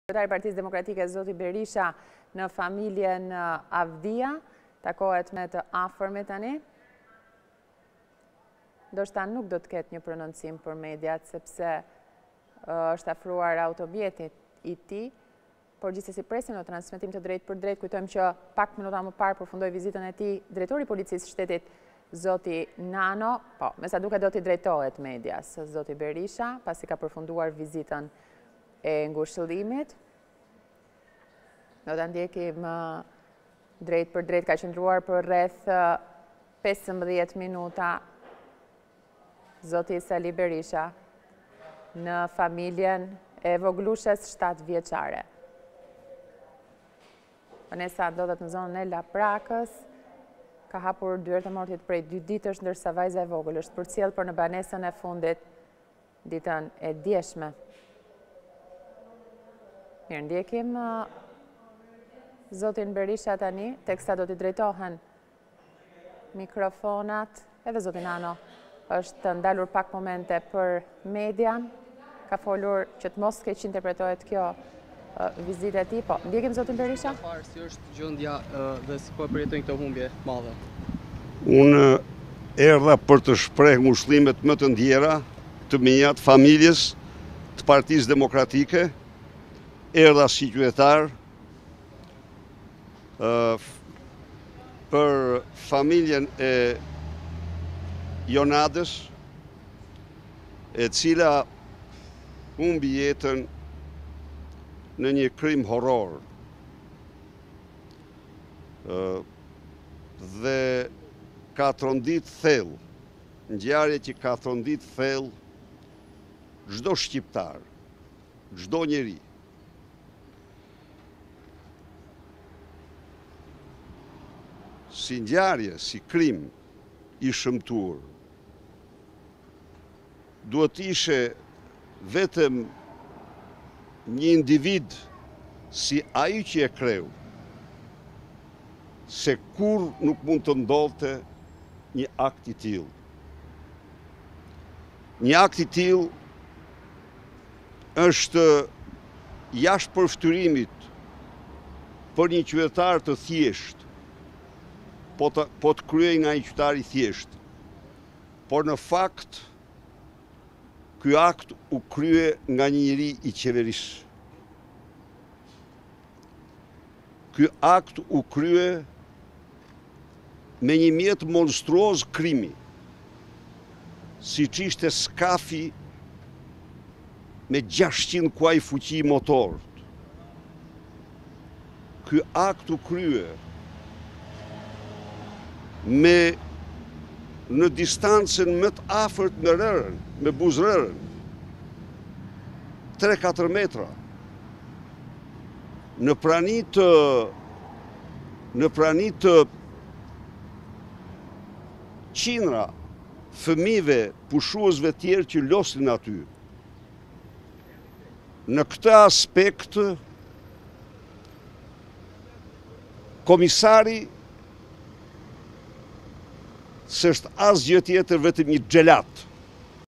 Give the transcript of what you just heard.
Kryetari i Partisë Demokratike zoti Berisha në familjen Avdia, takohet me të afërmit tani. Ndoshta nuk do të ketë një prononcim për mediat, sepse është afruar automjetit i tij, por gjithsesi presim në transmetim të drejtë për drejtë. Kujtojmë që pak minuta më parë përfundoi vizitën e tij drejtori i policisë shtetit, zoti Nano, po, me sa duket do t'i drejtohet medias, zoti Berisha, pasi ka përfunduar vizitën e ngushëllimit. Do të ndjekim drejt për drejt, ka qëndruar për rreth 15 minuta zoti Sali Berisha në familjen e voglushes 7 vjeçare. Vanesa ndodhet në zonën e Laprakës, ka hapur dyert e mortit prej 2 ditësh, ndërsa vajza e vogël është përcjell për në banesën e fundit ditën e djeshme. Mirë, ndjekim zotin Berisha tani, teksa do t'i drejtohen mikrofonat, edhe zotin Nano është ndalur pak momente për median, ka folur që të mos keq interpretohet kjo vizitë e tij. Po, ndjekim zotin Berisha? Si është gjendja dhe si po përjetojnë këto humbje madhe? Unë erdha për të shpreh ngushëllimet më të ndjera të mia, të familjes të Partisë Demokratike. Erdha si qytetar për familjen e Jonadës, e cila humbi jetën në një krim horror. Dhe ka trondit thellë, ngjarje që ka trondit thellë çdo shqiptar, çdo njeri. Si ngjarje, si krim i shëmtuar, duhet ishe vetëm një individ si ai që e kreu, se kur nuk mund të ndodhte një akt i tillë. Një akt i tillë është jashtë përftyrimit për një qytetar të thjeshtë, po të kryej nga një qytetar i thjeshtë. Por në fakt, ky akt u krye nga një njeri i qeverisë. Ky akt u krye me një mjet monstruoz krimi, siç ishte skafi me 600 kuaj fuqi motorët. Ky akt u krye me në distancën më të afërt me rërën, me buzrërën, 3-4 metra, në prani të qindra fëmijëve pushuesve tjerë që losin aty. Në këtë aspekt, komisari s'është asgjë tjetër vetëm një xhelat.